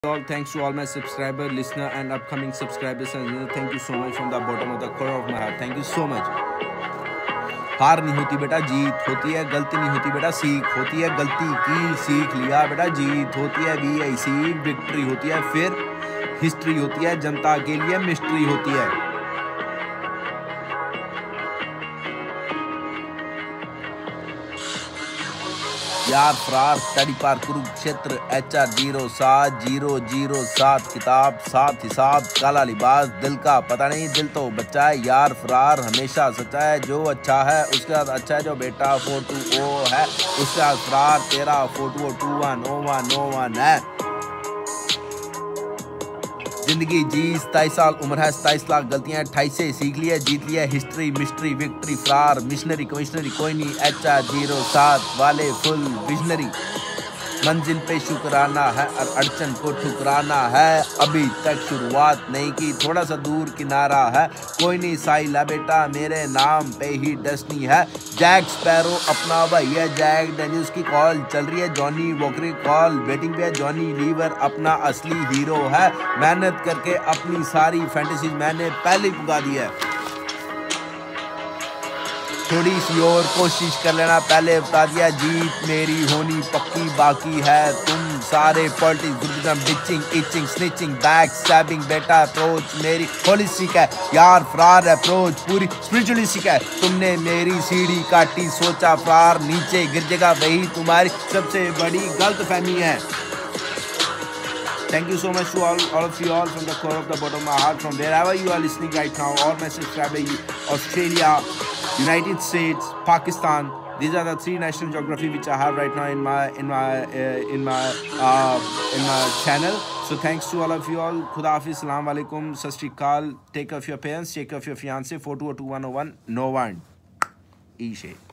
All thanks to all my subscriber, listener, and upcoming subscribers. And thank you so much from the bottom of the core of my heart. Thank you so much. हार नहीं होती बेटा, जीत होती है। गलती नहीं होती बेटा, सीख होती है। गलती की सीख लिया बेटा, जीत होती है। VIC विक्ट्री होती है, फिर हिस्ट्री होती है। जनता के लिए मिस्ट्री होती है। यार फरार तड़ी पार कुरुक्षेत्र HR 07 किताब 7 हिसाब काला लिबास दिल का पता नहीं दिल तो बच्चा है। यार फरार हमेशा सच्चा है, जो अच्छा है उसके साथ अच्छा है। जो बेटा 420 है उसके साथ फरार तेरा 4202101 है। जिंदगी जी 27 साल उम्र है, 27 लाख गलतियां 28 से सीख लिया, जीत लिया। हिस्ट्री मिस्ट्री विक्ट्री फरार मिशनरी कमिश्नरी कोई नहीं। HR 07 वाले फुल विजनरी। मंजिल पे शुक्राना है और अड़चन को ठुकराना है। अभी तक शुरुआत नहीं की, थोड़ा सा दूर किनारा है। कोई नहीं साइला बेटा मेरे नाम पे ही डस्नी है। जैक स्पैरो अपना भाई है। जैक डेनियल्स की कॉल चल रही है। जॉनी वॉकर की कॉल वेटिंग पे है। जॉनी लीवर अपना असली हीरो है। मेहनत करके अपनी सारी फैंटेसीज मैंने पहले ही पुगा दी है। थोड़ी सी और कोशिश कर लेना, पहले बता दिया। जीत मेरी होनी पक्की, बाकी है तुम सारे politics groupism bitching itching snitching back stabbing बेटा। अप्रोच मेरी होलिस्टिक है, यार फरार अप्रोच पूरी स्पिरिचुअलिस्टिक है। तुमने मेरी सीढ़ी काटी, सोचा फरार नीचे गिर जाएगा, वही तुम्हारी सबसे बड़ी गलतफहमी है। Thank you so much to all of you all from the core of the bottom of my heart, from wherever you are listening right now. All my subscribers, Australia, United States, Pakistan. These are the 3 national geography which I have right now in my channel. So thanks to all of you all. Khuda Hafiz, Assalamu alaikum, Sat Shri Akal. Take care of your parents, take care of your fiance. 4202101 no one. Ishe.